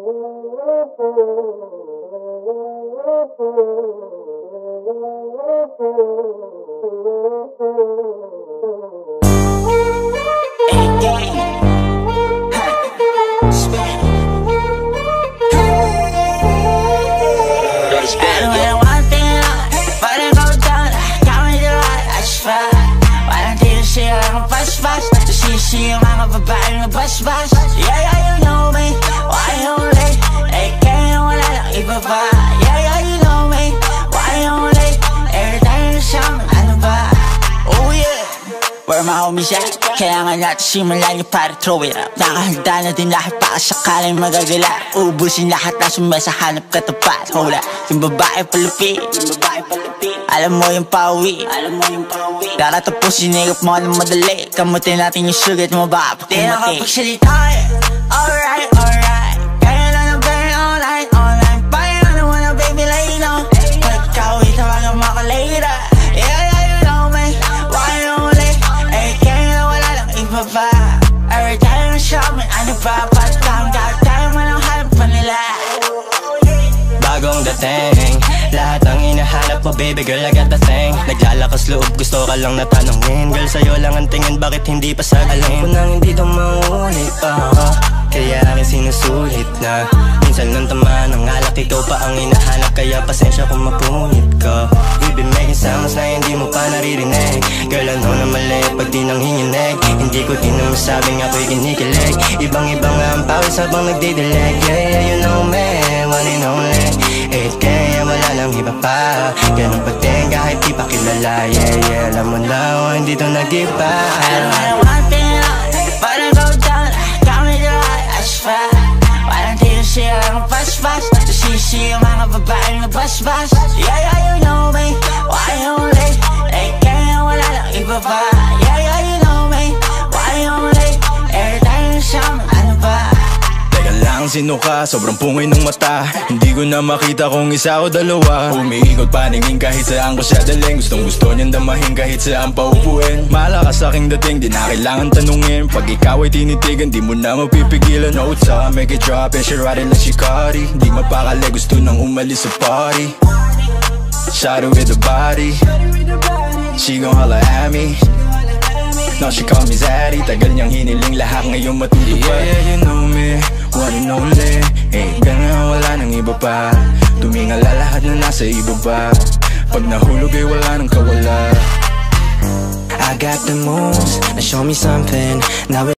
Yung mga babaeng na bas-bas. Yeah, you know me. Why only? kaya wala lang iba pa. Yeah, you know me. Why only? Every time you're siyang ano ba? Oh yeah. Where my homies at? Kailangan natin simulan yung para throw it up. Nakahanda na din lahat baka sakaling magagala. Ubusin lahat na sumesa hanap katapat. Hold up, yung babae palupit. Alam mo yung pauwi. Tara tapos sinigap mo na madali. Kamutin natin yung sugat mo baka pakumati. Di nakapagsalita eh. Alright kaya na na-burn all night Paano mo na baby layno. Pagkawit na mga makalera. Yeah, you know me. Why only? kaya na wala lang iba pa. Every time I'm shopping, ano pa? Patang tayo mo lang hanap pa nila. Bagong dating, lahat ang hinahanap mo baby girl, I got the thing. Naglalakas loob, gusto ka lang natanongin. Girl, sa'yo lang ang tingin, bakit hindi pa sagalin? Alam ko nang hindi ito maulit pa, kaya akin sinusulit na. Minsan nang tamaan ng alak, ikaw pa ang hinahanap. Kaya pasensya kung mapunit ka. We've been making sounds na hindi mo pa naririnig. Girl, ano na mali pag di nang hinginig. Hindi ko din na masabing ako'y kinikilig. Ibang-iba nga ang pawis habang nagdidilig. Yeah, you know me, one and only. Kaya wala lang iba pa. Ganun pa din kahit di pa kilala. Yeah, alam mo na ako hindi ito nag-iba. I don't want it, but I go down. Got me the right as far. Walang tiro siya lang pas-pas. Sisi yung mga babaeng na bas-bas. Yeah, you know me. Why only? kaya wala lang iba pa. Yeah, you know me. Why only? Every time you're siyang ano ba? Sino ka? Sobrang pungay ng mata. Hindi ko na makita kung isa o dalawa. Umiikot paningin kahit saan ko siya daling. Gustong gusto niyang damahin kahit saan pa upuin. Malakas aking dating, di na kailangan tanungin. Pag ikaw ay tinitigan, di mo na mapipigilan. Notes up, make it drop and she ride it like Shikari. Di mapakali, gusto nang umalis sa party. Shot with the body. She gon' holla at me. Now she call me Zaddy. Tagal niyang hiniling, lahat ngayon matutupad. Yeah, you know me, one and only. Ganun wala nang iba pa. Tumingala lahat na nasa ibaba. Pag nahulog ay wala nang kawala. I got the moves, now show me something. Now